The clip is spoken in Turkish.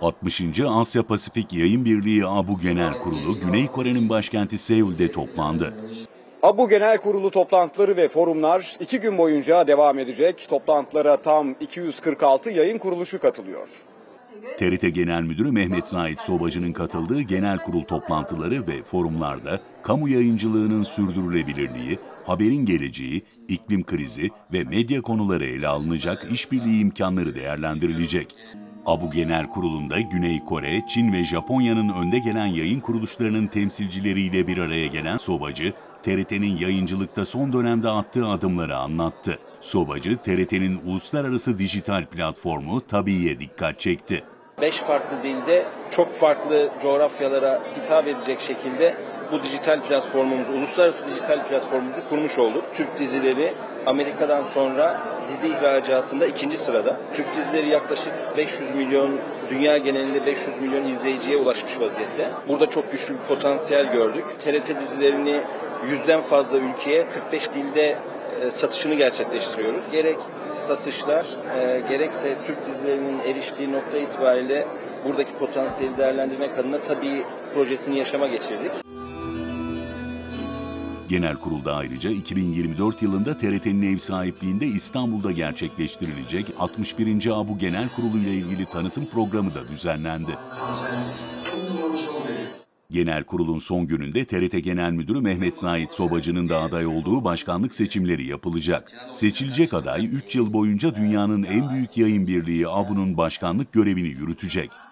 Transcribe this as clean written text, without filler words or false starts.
60. Asya Pasifik Yayın Birliği ABU Genel Kurulu, Güney Kore'nin başkenti Seul'de toplandı. ABU Genel Kurulu toplantıları ve forumlar 2 gün boyunca devam edecek. Toplantılara tam 246 yayın kuruluşu katılıyor. TRT Genel Müdürü Mehmet Zahit Sobacı'nın katıldığı genel kurul toplantıları ve forumlarda kamu yayıncılığının sürdürülebilirliği, haberin geleceği, iklim krizi ve medya konuları ele alınacak, işbirliği imkanları değerlendirilecek. ABU Genel Kurulu'nda Güney Kore, Çin ve Japonya'nın önde gelen yayın kuruluşlarının temsilcileriyle bir araya gelen Sobacı, TRT'nin yayıncılıkta son dönemde attığı adımları anlattı. Sobacı, TRT'nin uluslararası dijital platformu Tabii'ye dikkat çekti. 5 farklı dilde çok farklı coğrafyalara hitap edecek şekilde bu dijital platformumuzu, uluslararası dijital platformumuzu kurmuş olduk. Türk dizileri Amerika'dan sonra dizi ihracatında 2. sırada. Türk dizileri yaklaşık 500 milyon, dünya genelinde 500 milyon izleyiciye ulaşmış vaziyette. Burada çok güçlü bir potansiyel gördük. TRT dizilerini 100'den fazla ülkeye 45 dilde satışını gerçekleştiriyoruz. Gerek satışlar, gerekse Türk dizilerinin eriştiği nokta itibariyle buradaki potansiyeli değerlendirmek adına tabii projesini yaşama geçirdik. Genel kurulda ayrıca 2024 yılında TRT'nin ev sahipliğinde İstanbul'da gerçekleştirilecek 61. ABU Genel Kurulu ile ilgili tanıtım programı da düzenlendi. Genel kurulun son gününde TRT Genel Müdürü Mehmet Zahit Sobacı'nın da aday olduğu başkanlık seçimleri yapılacak. Seçilecek aday 3 yıl boyunca dünyanın en büyük yayın birliği ABU'nun başkanlık görevini yürütecek.